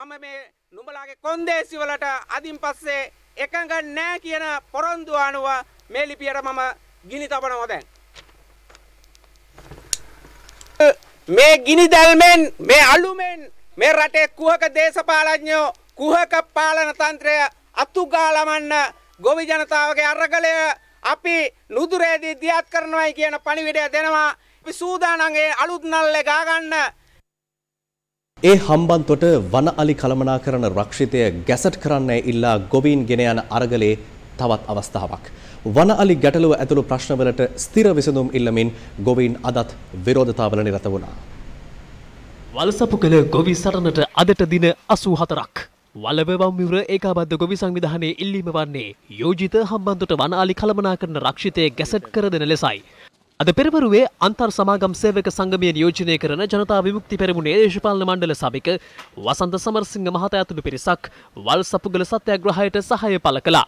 මම මේ නුඹලාගේ කොන්දේසි වලට අදින් පස්සේ එකඟ නැහැ කියන පොරොන්දු අනුව මේ ලිපියට මම ගිනි තබනවා දැන්. මේ ගිනි දැල්මෙන් මේ අලුමෙන් මේ රටේ කුහක දේශපාලඥයෝ කුහක පාලන තන්ත්‍රය අතුගාලමන්න ගොවි ජනතාවගේ අරගලය අපි නුදුරේදී දියත් කරනවායි කියන පණිවිඩය දෙනවා. අපි සූදානම් ඒ අලුත් නල්ලේ ගා ගන්න. ඒ හම්බන්තොට වන අලි කළමනාකරන රක්ෂිතය ගැසට් කරන්නයි ඉල්ලා ගොවීන් ගෙන යන අරගලේ තවත් අවස්ථාවක්. වන අලි ගැටලුව ඇතුළු ප්‍රශ්නවලට ස්ථිර විසඳුම් ඉල්ලමින් ගොවීන් අදත් විරෝධතාවල නිරත වුණා. වලසපු කළ ගොවි සටනට අදට දින 84ක්. වලවවම් විවර ඒකාබද්ධ ගොවි සංවිධානයේ ඉල්ලීම වන්නේ යෝජිත හම්බන්තොට වන අලි කළමනාකරන රක්ෂිතය ගැසට් කර දෙන ලෙසයි. අද පෙරවරුවේ අන්තර් සමාගම් සේවක සංගමය නියෝජනය කරන ජනතා විමුක්ති පෙරමුණේ දේශපාලන මණ්ඩල සභික වසන්ත සමරසිංහ මහතා ඇතුළු පිරිසක් වල්සපුගල සත්‍යාග්‍රහයට සහාය පළ කළා.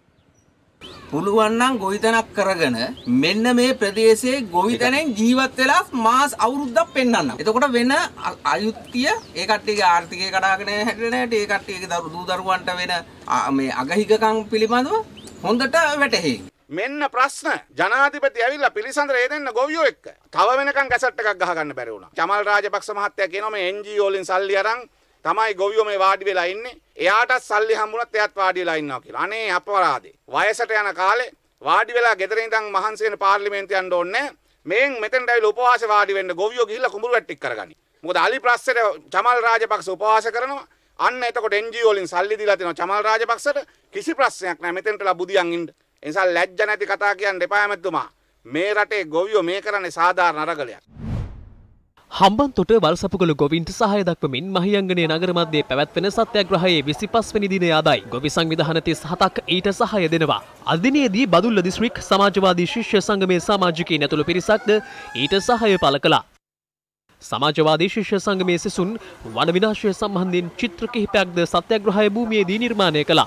පුළුවන් නම් ගොවිතැනක් කරගෙන මෙන්න මේ ප්‍රදේශයේ ගොවිතැනෙන් ජීවත් වෙලා මාස අවුරුද්දක් පෙන්වන්න. එතකොට වෙන අයුක්තිය ඒ කට්ටියගේ ආර්ථිකය කඩාගෙන හැදෙන හැටි ඒ කට්ටියගේ දූ දරුවන්ට වෙන මේ අගහිගකම් පිළිබඳව හොඳට වැටහෙයි. මෙන්න ප්‍රශ්න ජනාධිපති ඇවිල්ලා පිළිසඳර දෙන්න ගොවියෝ එක්ක තව වෙනකන් ගැසට් එකක් ගහ ගන්න බැරි වුණා. චමල් රාජපක්ෂ මහත්තයා කියනවා මේ NGO වලින් සල්ලි අරන් තමයි ගොවියෝ මේ වාඩි වෙලා ඉන්නේ. එයාටත් සල්ලි හම්බුනත් එයාත් වාඩි වෙලා ඉන්නවා කියලා. අනේ අපරාධේ. වයසට යන කාලේ වාඩි වෙලා ගෙදර ඉඳන් මහන්සි වෙන පාර්ලිමේන්තුව යන්න ඕනේ. මේන් මෙතෙන්ට ඇවිල්ලා උපවාස වාඩි වෙන්න ගොවියෝ ගිහිල්ලා කුඹුරු වැට්ටික් කරගනි. මොකද අලි ප්‍රශ්නෙට චමල් රාජපක්ෂ උපවාස කරනවා. අන්න එතකොට NGO වලින් සල්ලි දීලා තිනවා චමල් රාජපක්ෂට කිසි ප්‍රශ්නයක් නැහැ. මෙතෙන්ටලා බුදියන් ඉන්න. එනිසා ලැජ්ජ නැති කතා කියන්න එපා මැතිතුමා. මේ රටේ ගොවියෝ මේ කරන්නේ සාධාරණ අරගලයක්. හම්බන්තොට වල්සපුගල ගොවීන්ට සහාය දක්වමින් මහියංගනයේ නගර මැදේ පැවැත්වෙන සත්‍යාග්‍රහයේ 25 වෙනි දිනය ආදයි. ගොවි සංවිධාන 37ක් ඊට සහාය දෙනවා. අද දිනේදී බදුල්ල දිස්ත්‍රික් සමාජවාදී ශිෂ්‍ය සංගමේ සමාජිකයින් ඇතුළු පිරිසක්ද ඊට සහාය පළ කළා. සමාජවාදී ශිෂ්‍ය සංගමේ සිසුන් වන විනාශය සම්බන්ධයෙන් චිත්‍ර කිහිපයක්ද සත්‍යාග්‍රහය භූමියේදී නිර්මාණය කළා.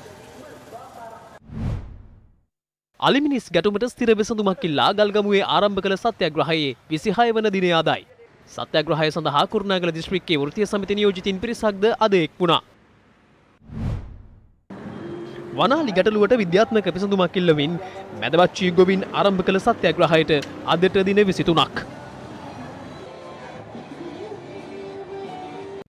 අලිමිනිස් ගැටුමට ස්ථිර විසඳුමක් ඉල්ලා ගල්ගමුවේ ආරම්භ කළ සත්‍යාග්‍රහයේ 26 වන දිනය ආදයි. සත්‍යාග්‍රහය සඳහා කුරුණෑගල දිස්ත්‍රික්කයේ වෘත්තීය සමිති නියෝජිතින් පිරිසක්ද අද එක් වුණා. වනාලි ගැටලුවට විද්‍යාත්මක විසඳුමක් ඉල්ලමින් මැදවච්චී ගොවින් ආරම්භ කළ සත්‍යාග්‍රහයට අදට දින 23ක්.